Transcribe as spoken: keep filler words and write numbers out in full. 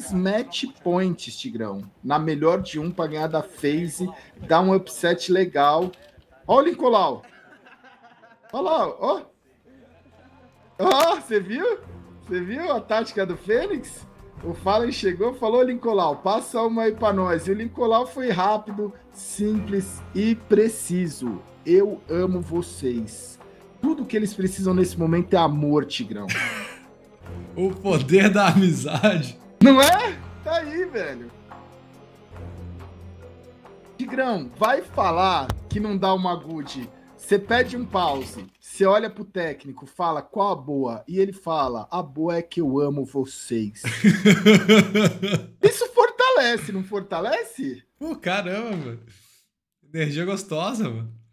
três match points, Tigrão. Na melhor de um pra ganhar da FaZe. Dá um upset legal. Ó o Lincolau. Olha lá, ó. Ó, você viu? Você viu a tática do Fênix? O Fallen chegou e falou, Lincolau, passa uma aí pra nós. E o Lincolau foi rápido, simples e preciso. Eu amo vocês. Tudo que eles precisam nesse momento é amor, Tigrão. O poder da amizade. Não é? Tá aí, velho. Tigrão, vai falar que não dá uma good. Você pede um pause, você olha pro técnico, fala qual a boa, e ele fala, a boa é que eu amo vocês. Isso fortalece, não fortalece? Pô, caramba, mano. Energia gostosa, mano.